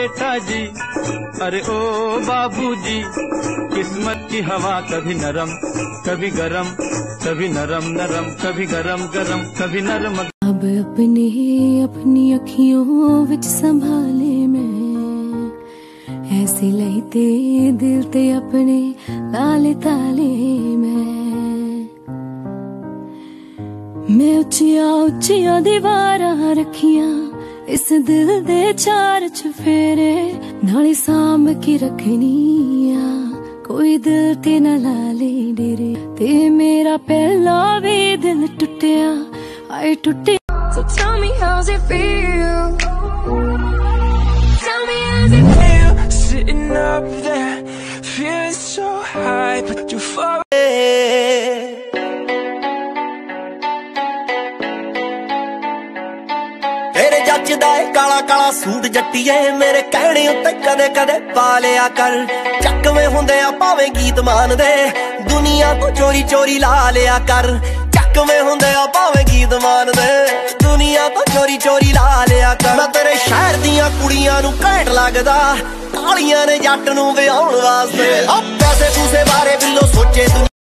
बेटा जी, अरे ओ बाबूजी। किस्मत की हवा कभी नरम कभी गरम, कभी नरम नरम कभी गरम गरम कभी नरम। अब अपने अपनी अखियों विच संभाले मैं, ऐसे लईते दिल ते अपने लाले ताले मैं उच्चियां उच्चियां दीवारां रखियां इस दिल दे चार चफेरे, नाले साम के रखनी आ कोई दिल ते न लाले डेरे। ते मेरा पहला भी दिल टुटिया आए टुटे। So tell me how's it feel? Tell me how's it feel? Sitting up there, feeling so high, but you far. तेरे जचदा है काला काला सूट जट्टीए, मेरे कहने उत्ते कदे कदे पा लिया कर। चकवे हुंदे आ भावें गीत मान दे, दुनिया तो चोरी चोरी ला लिया कर। चकवे हुंदे आ भावें गीत मान दे, दुनिया तो चोरी चोरी ला लिया कर। मैं तेरे शहर दियां कुड़ियां नूं घैंट लगदा, कालियां ने जट नूं विआउण वास्ते। पैसे पूसे बारे बिल्लो सोचे